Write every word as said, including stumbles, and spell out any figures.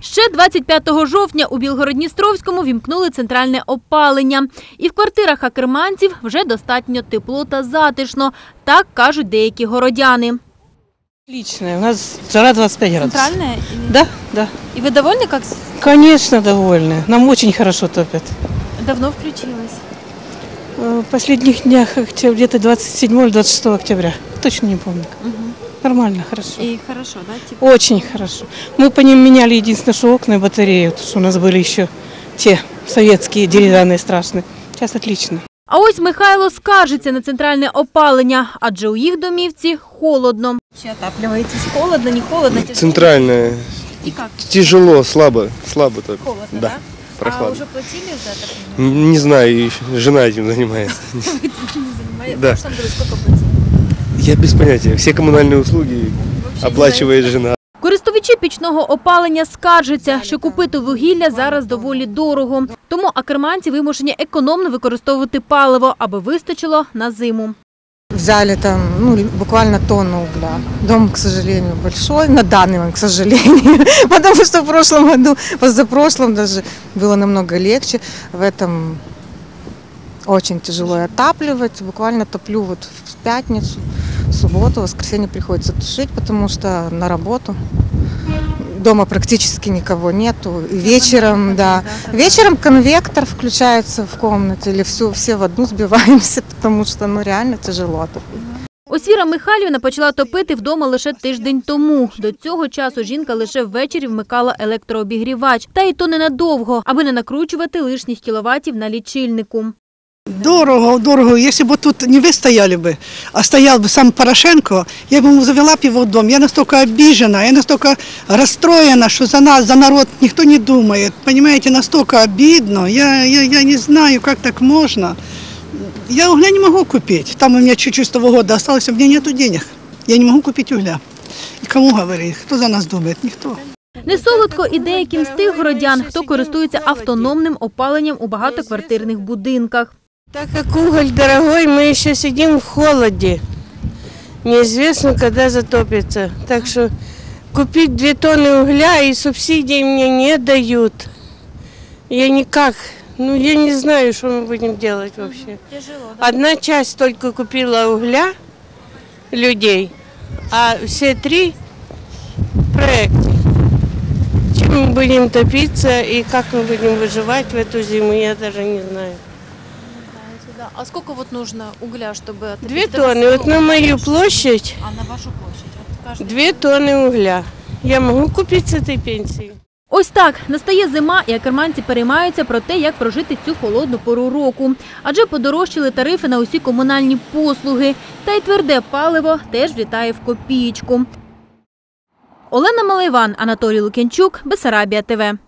Ще двадцять п'ятого жовтня у Білгород-Дністровському вімкнули центральне опалення. І в квартирах акерманців вже достатньо тепло та затишно. Так кажуть деякі городяни. Отличная. У нас жара двадцать пять градусов. Центральное? Да, да. И вы довольны как? Конечно, довольны. Нам очень хорошо топят. Давно включилась? В последних днях, где-то двадцать седьмого или двадцать шестого октября. Точно не помню. Угу. Нормально, хорошо. И хорошо, да? Тепло? Очень хорошо. Мы по ним меняли единственное, что окна и батареи, потому что у нас были еще те советские деревянные страшные. Сейчас отлично. А ось Михайло скаржиться на центральне опалення, адже у їх домівці холодно. Чи отапливаєтесь? Холодно, не холодно? Центральное. И как? Тяжело, слабо, слабо так. Холодно, да? Да, прохладно. А уже платили за отопление? Не знаю, жена этим занимается. Да. В прошлом году сколько платили? Я без понятия. Все коммунальные услуги оплачивает жена. Користувачі пічного опалення скаржаться, що купити вугілля зараз доволі дорого. Тому акерманці вимушені економно використовувати паливо, аби вистачило на зиму. Взяли там ну, буквально тонну угля. Дом, к сожалению, большой, на данный момент, к сожалению. Потому что в прошлом году, позапрошлом даже было намного легче. В этом очень тяжело отапливать. Буквально топлю вот в пятницу, в субботу, в воскресенье приходится тушить, потому что на работу. Дома практически никого нету. И вечером, да. Вечером конвектор включается в комнате, или все, все в одну сбиваемся, потому что ну, реально тяжело отопить. Ось Віра Михайлівна почала топити вдома лише тиждень тому. До цього часу жінка лише ввечері вмикала електрообігрівач. Та й то ненадовго, аби не накручувати лишніх кіловатів на лічильнику. Дорого, дорого. Если бы тут не вы стояли бы, а стоял бы сам Порошенко, я бы ему завела бы его в дом. Я настолько обижена, я настолько расстроена, что за нас, за народ никто не думает. Понимаете, настолько обидно. Я, я, я не знаю, как так можно. Я угля не могу купить. Там у меня чуть-чуть с того года осталось, у меня нету денег. Я не могу купить угля. И кому говорить? Кто за нас думает? Никто. Не солодко і деяким з тих городян, хто користується автономним опаленням у багатоквартирних будинках. Так как уголь дорогой, мы еще сидим в холоде. Неизвестно, когда затопится. Так что купить две тонны угля и субсидий мне не дают. Я никак, ну я не знаю, что мы будем делать вообще. Тяжело, да? Одна часть только купила угля людей, а все три проекты. Чем мы будем топиться и как мы будем выживать в эту зиму, я даже не знаю. А сколько вот нужно угля, чтобы отопить? Две тонны. Вот на мою площадь. А на вашу площадь? Две тонны угля. Я могу купить с этой пенсии. Ось так, настає зима, і акерманці переймаються про те, як прожити цю холодну пору року. Адже подорожчали тарифи на усі комунальні послуги. Та й тверде паливо теж влітає в копієчку. Олена Малайван, Анатолій Лук'янчук, Бессарабія ТВ.